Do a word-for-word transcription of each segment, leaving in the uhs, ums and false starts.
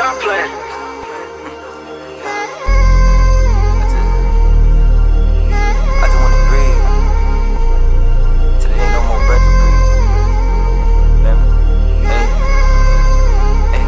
stop playing. I just wanna breathe till there ain't no more breath to breathe. Remember? Hey. Hey.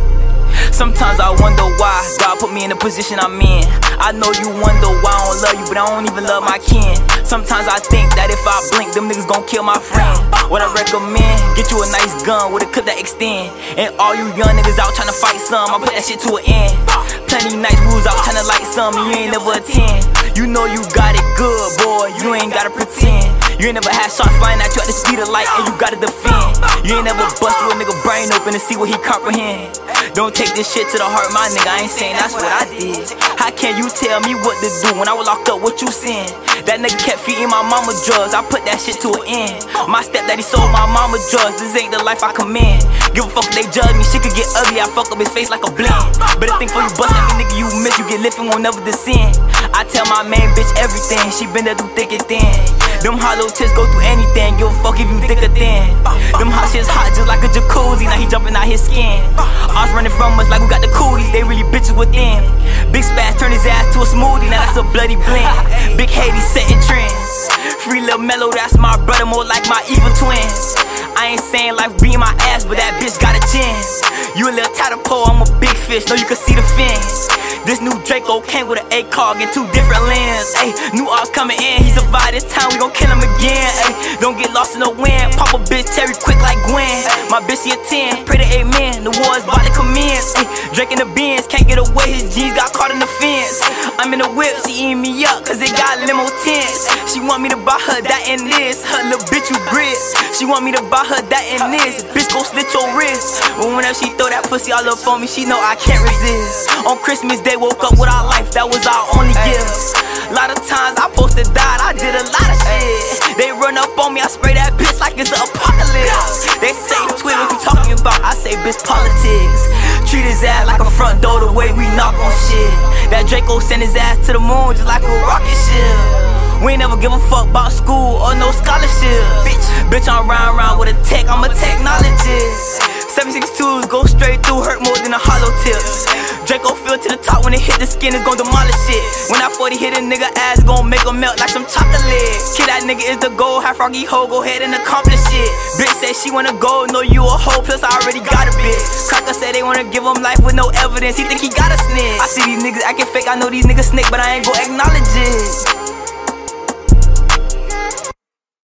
Sometimes I wonder why God put me in the position I'm in. I know you wonder why I don't love you, but I don't even love my kin. Sometimes I think that if I blink, them niggas gon' kill my friend. What I recommend, get you a nice gun with a clip that extend. And all you young niggas out tryna fight some, I put that shit to an end. Plenty nights we was out tryna light some, and you ain't never attend. You know you got it good, boy, you ain't gotta pretend. You ain't never had shots flying at you at the speed of light, and you gotta defend. You ain't never bust your nigga brain open to see what he comprehend. Don't take this shit to the heart, my nigga, I ain't saying that's what I did. How can you tell me what to do when I was locked up, what you seen? That nigga kept feeding my mama drugs, I put that shit to an end. My stepdaddy sold my mama drugs, this ain't the life I commend. Give a fuck if they judge me, shit could get ugly, I fuck up his face like a blend. Better think before you bust at me, nigga, you miss, you get lifted, won't never descend. I tell my main bitch everything, she been there through thick and thin. Them hollow tips go through anything, give a fuck if you thick or thin. Them hot shit's hot just like a jacuzzi, now he jumping out his skin. Ours running from us like we got the cooties, they really bitches within. Big Spaz turn his ass to a smoothie, now that's a bloody blend. Big Haiti setting trends. Free Lil Mellow, that's my brother, more like my evil twins. I ain't saying like beating my ass, but that bitch got a chance. You a little tadpole, I'm a big fish, know you can see the fins. This new Draco came with an A cog and two different lens. Ayy, new ops coming in, he survived this time, we gon' kill him again. Ayy, don't get lost in the wind, pop a bitch Terry quick like Gwen. My bitch she a ten, pray to amen, the war's about to commence. Ayy, Drake in the Benz, can't get away, his jeans got caught in the fence. I'm in the whip, she eating me up, cause it got limo tints. She want me to buy her that and this, her little bitch you grits. She want me to buy her that and this, bitch gon' slit your wrist. But whenever she throw that pussy all up on me, she know I can't resist. On Christmas Day, woke up with our life, that was our only gift. Lot of times I posted died, I did a lot of shit. They run up on me, I spray that bitch like it's an apocalypse. They say, Twig, what you talking about? I say, bitch, politics. Treat his ass like a front door the way we knock on shit. That Draco send his ass to the moon just like a rocket ship. We ain't never give a fuck about school or no scholarship. Bitch, bitch, I'm round round with a tech, I'm a technologist. seven six twos go straight through, hurt more than a hollow tip. Draco feel to the top, when it hit the skin, it's gon' demolish it. When I forty hit a nigga ass, gon' make him melt like some chocolate. Kid, that nigga is the goal, half froggy hoe, go ahead and accomplish it. Bitch say she wanna go, know you a hoe, plus I already got a bitch. Cracker say they wanna give him life with no evidence, he think he got a snitch. I see these niggas acting fake, I know these niggas snake, but I ain't gon' acknowledge it.